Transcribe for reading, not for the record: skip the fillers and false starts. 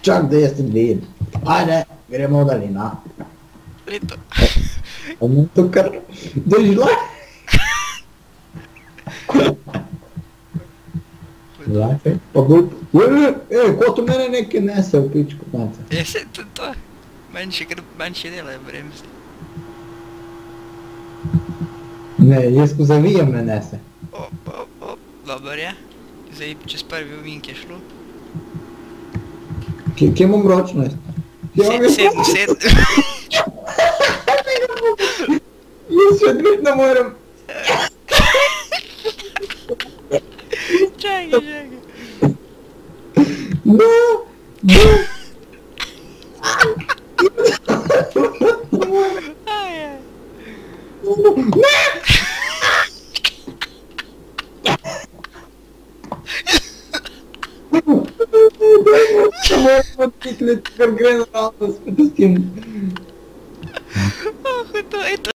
Čak da jaz sem vid. Ajde, gremo v daljina. Leto. Ono to kar dožila. Zlakaj, pa bolj... ko to mene nekaj nese v pičku maca. Se to. Manjši delajo bremzi. Ne, jaz ko zavijem me nese. Op, dober je. Zdaj čez prvi ovink je šlo. Kje imam ročnost? 7. Jaz še dvig ne morem. Čakaj. No. Ajaj. Ne! Samo potikli, ker gre naravno spet s tem. To je to.